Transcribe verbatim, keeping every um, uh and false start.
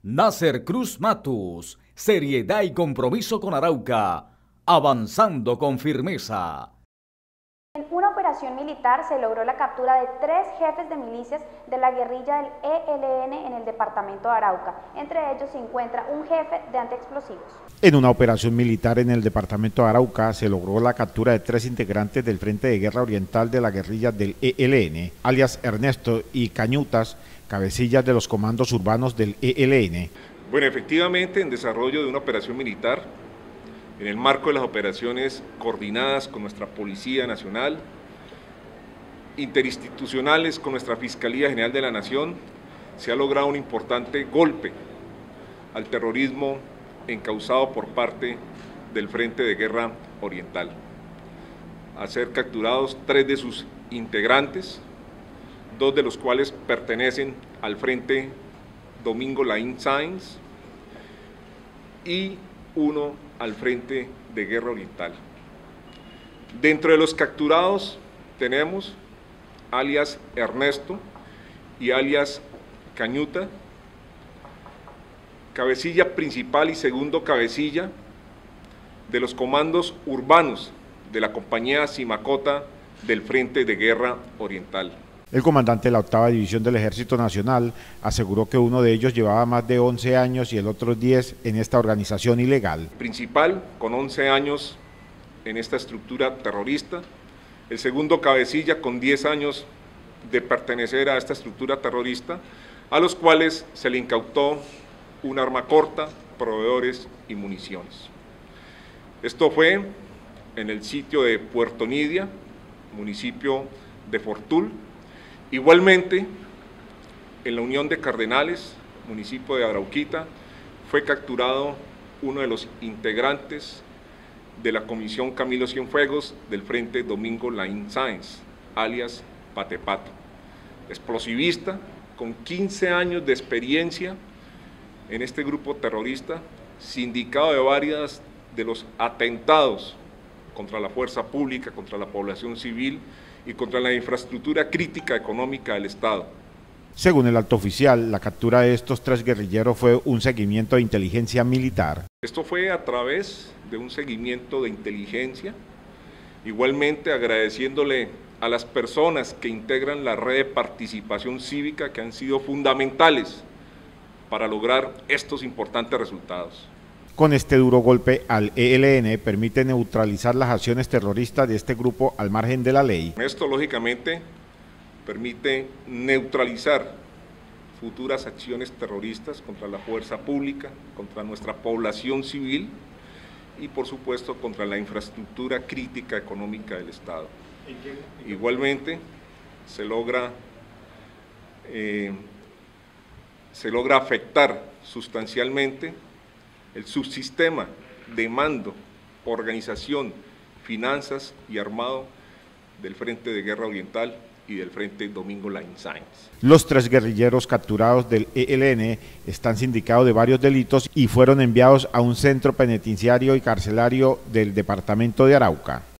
Nasser Cruz Matus, seriedad y compromiso con Arauca, avanzando con firmeza. En una operación militar se logró la captura de tres jefes de milicias de la guerrilla del E L N en el departamento de Arauca. Entre ellos se encuentra un jefe de antiexplosivos. En una operación militar en el departamento de Arauca se logró la captura de tres integrantes del Frente de Guerra Oriental de la guerrilla del E L N, alias Ernesto y Cañutas, cabecillas de los comandos urbanos del E L N. Bueno, efectivamente, en desarrollo de una operación militar, en el marco de las operaciones coordinadas con nuestra Policía Nacional, interinstitucionales con nuestra Fiscalía General de la Nación, se ha logrado un importante golpe al terrorismo encauzado por parte del Frente de Guerra Oriental. A ser capturados tres de sus integrantes, dos de los cuales pertenecen al Frente Domingo Laín Sáenz y uno al Frente de Guerra Oriental. Dentro de los capturados tenemos alias Ernesto y alias Cañuta, cabecilla principal y segundo cabecilla de los comandos urbanos de la compañía Simacota del Frente de Guerra Oriental. El comandante de la octava División del Ejército Nacional aseguró que uno de ellos llevaba más de once años y el otro diez en esta organización ilegal. Principal, con once años en esta estructura terrorista, el segundo cabecilla con diez años de pertenecer a esta estructura terrorista, a los cuales se le incautó un arma corta, proveedores y municiones. Esto fue en el sitio de Puerto Nidia, municipio de Fortul. Igualmente, en la Unión de Cardenales, municipio de Arauquita, fue capturado uno de los integrantes de la Comisión Camilo Cienfuegos del Frente Domingo Laín Sáenz, alias Patepato, explosivista con quince años de experiencia en este grupo terrorista, sindicado de varias de los atentados contra la fuerza pública, contra la población civil y contra la infraestructura crítica económica del Estado. Según el alto oficial, la captura de estos tres guerrilleros fue un seguimiento de inteligencia militar. Esto fue a través de un seguimiento de inteligencia, igualmente agradeciéndole a las personas que integran la red de participación cívica que han sido fundamentales para lograr estos importantes resultados. Con este duro golpe al E L N permite neutralizar las acciones terroristas de este grupo al margen de la ley. Esto lógicamente permite neutralizar futuras acciones terroristas contra la fuerza pública, contra nuestra población civil y por supuesto contra la infraestructura crítica económica del Estado. Igualmente se logra, eh, se logra afectar sustancialmente el subsistema de mando, organización, finanzas y armado del Frente de Guerra Oriental y del Frente Domingo Laín Sáenz. Los tres guerrilleros capturados del E L N están sindicados de varios delitos y fueron enviados a un centro penitenciario y carcelario del departamento de Arauca.